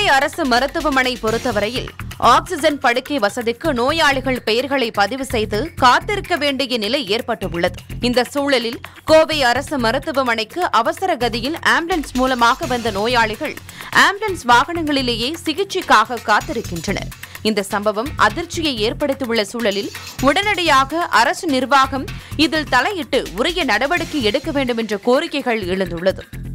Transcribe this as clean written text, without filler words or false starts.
கோவை அரசு மருத்துவமனை பொறுத்தவரையில் ஆக்ஸிஜன் படுக்கை வசதிக்கு நோயாளிகள் பெயர்களை பதிவு செய்து காத்திருக்க வேண்டிய நிலை ஏற்பட்டுள்ளது. இந்த சூழலில் கோவை அரசு மருத்துவமனைக்கு அவசர கதியில் ஆம்புலன்ஸ் மூலமாக வந்த நோயாளிகள் ஆம்புலன்ஸ் வாகனங்களிலேயே சிகிச்சைக்காக காத்திருக்கின்றனர். இந்த சம்பவம் அதிர்ச்சியை ஏற்படுத்தியுள்ள சூழலில் உடனடியாக அரசு நிர்வாகம் இதில் தலையிட்டு உரிய நடவடிக்கை எடுக்க வேண்டும் என்ற கோரிக்கைகள் எழுந்துள்ளது.